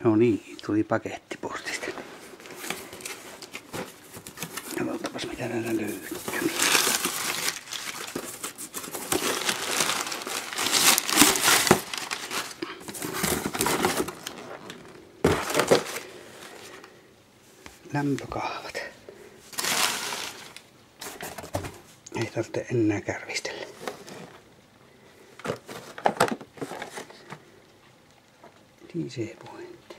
No niin, tuli paketti postista. Katsotaanpas mitä täällä löytyy. Lämpökahvat. Ei tarvitse enää kärvistellä. DC-pointti.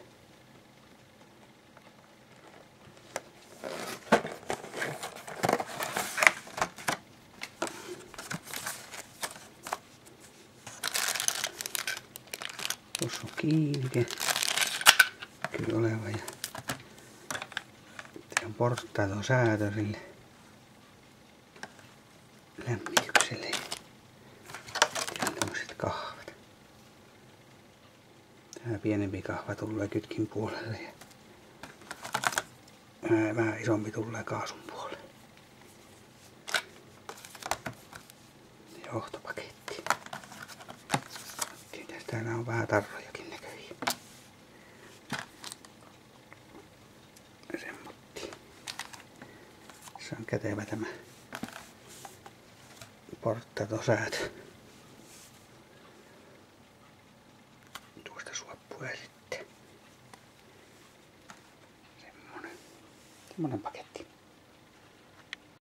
Tuossa on kiinke. Kyllä oleva ja on portaito säätö sille lämmitykselle ja tämmöiset kahvat. Tää pienempi kahva tulee kytkin puolelle ja vähän isompi tulee kaasun puolelle. Johtopaketti. Täällä on vähän tarrojakin näköjään. Semmotti. Se on kätevä tämä portaitosäätö. Tuosta suoppuja sitten. Semmonen paketti.